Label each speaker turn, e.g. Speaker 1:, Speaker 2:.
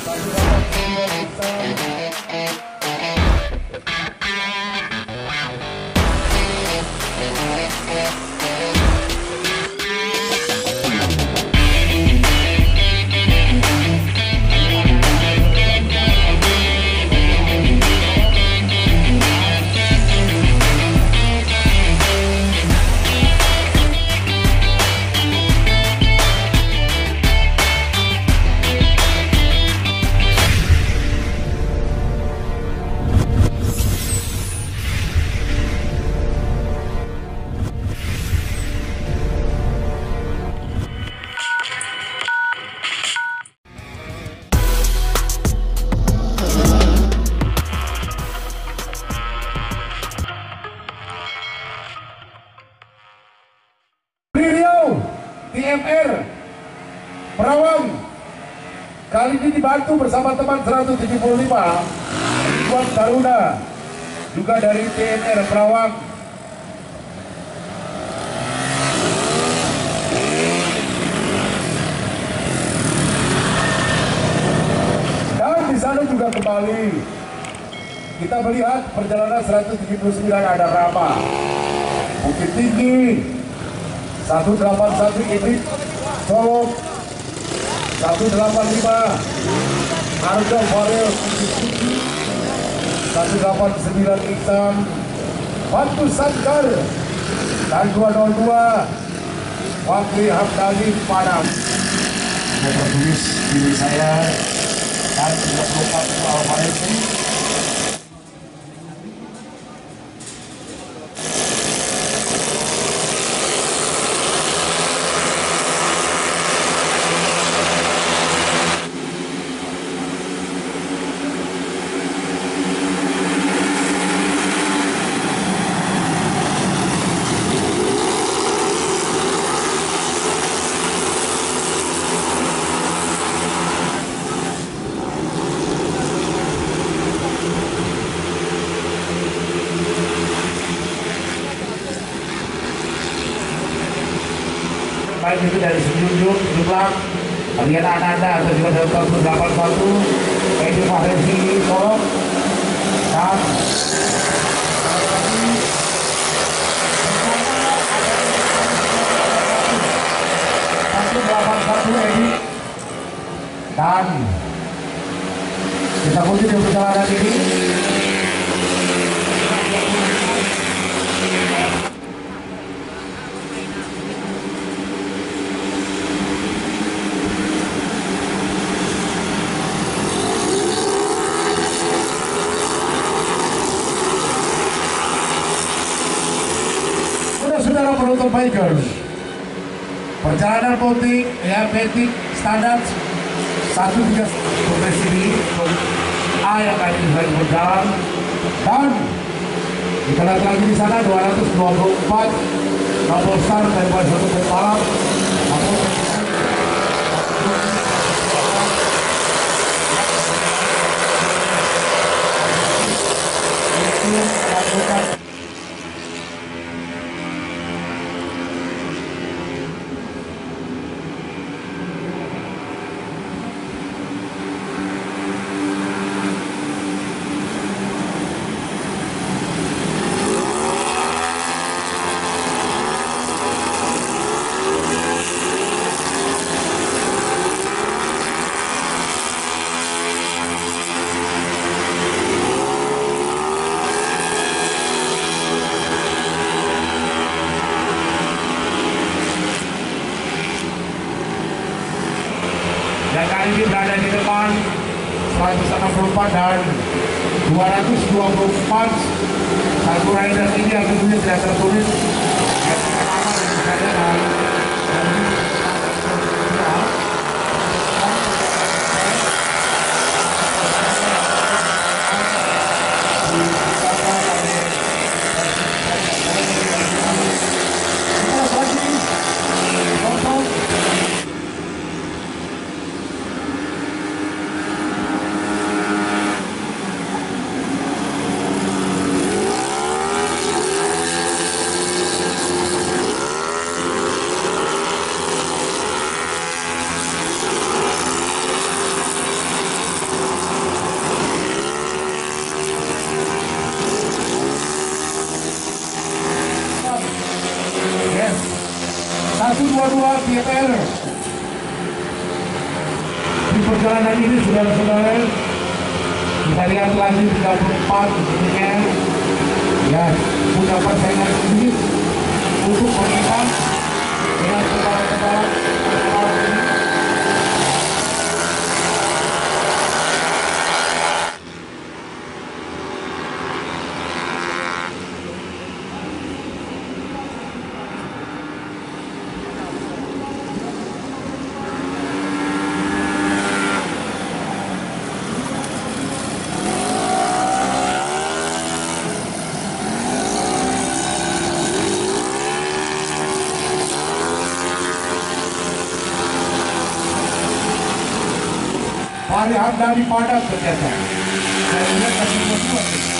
Speaker 1: TMR Perawang kali ini dibantu bersama teman 175 Ridwan Taruna juga dari TMR Perawang. Dan di sana juga kembali kita melihat perjalanan 179 ada Rama, Bukit Tinggi 181 Ibrit Solo 185 Harga Farel 189 Iksan Batu Sangkar dan 202 Wakil Hamdani Padang. Saya tertulis diri saya dan 34 Al-Farel. Baik itu dari Sejunjung, Jumlah, Lihat Ananda atau juga dari 181 Edi Fahresi Solo dan 181 Edi dan kita kunci di perjalanan ini. Saudara penonton bikers, perjalanan boutique ya Matic standar 13 progresi ini A yang akan lagi berjalan dan kita lihat lagi di sana 224 nomor start dari satu pembalap dan kali ini berada di depan 164 dan 224 satu rider ini yang tentunya tidak tertulis TPR. Di perjalanan ini saudara-saudara, kita lihat lagi 34 tentunya ya punya persaingan sedikit untuk mengikat dengan kepala-kepala ini. Fahri Hamdani padat ternyata. Saya lihat kasih buat